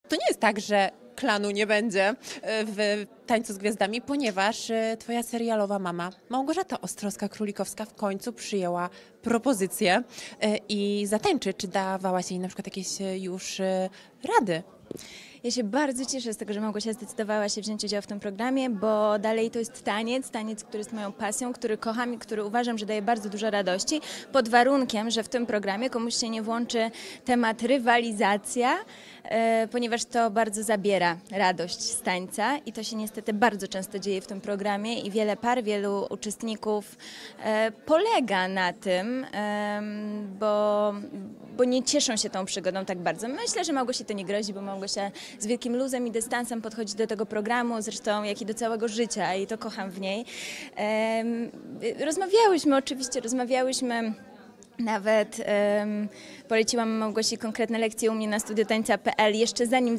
To nie jest tak, że klanu nie będzie w Tańcu z Gwiazdami, ponieważ twoja serialowa mama, Małgorzata Ostrowska-Królikowska, w końcu przyjęła propozycję i zatańczy. Czy dawałaś jej na przykład jakieś już rady? Ja się bardzo cieszę z tego, że Małgosia zdecydowała się wziąć udział w tym programie, bo dalej to jest taniec, który jest moją pasją, który kocham i który uważam, że daje bardzo dużo radości, pod warunkiem, że w tym programie komuś się nie włączy temat rywalizacja, ponieważ to bardzo zabiera radość z tańca i to się niestety bardzo często dzieje w tym programie i wiele par, wielu uczestników polega na tym, bo nie cieszą się tą przygodą tak bardzo. Myślę, że Małgosi to nie grozi, bo Małgosia z wielkim luzem i dystansem podchodzi do tego programu, zresztą jak i do całego życia i to kocham w niej. Rozmawiałyśmy, nawet poleciłam Małgosi konkretne lekcje u mnie na studiotańca.pl jeszcze zanim